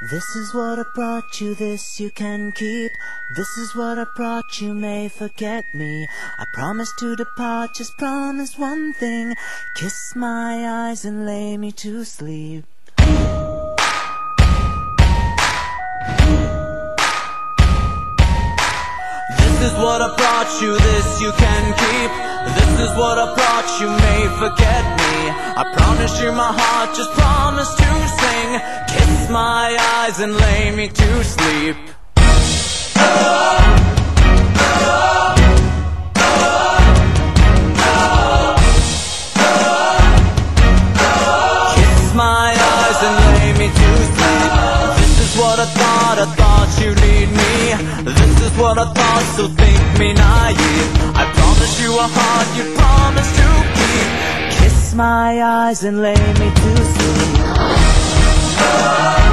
This is what I brought you, this you can keep. This is what I brought you, may forget me. I promise to depart, just promise one thing. Kiss my eyes and lay me to sleep. This is what I brought you, this you can keep. This is what I brought you, may forget me. I promise you my heart, just promise to sing. Kiss my eyes and lay me to sleep. Kiss my eyes and lay me to sleep. This is what I thought you'd need me. This is what I thought, so think me naive. I promise you a heart you promise to keep. Kiss my eyes and lay me to sleep.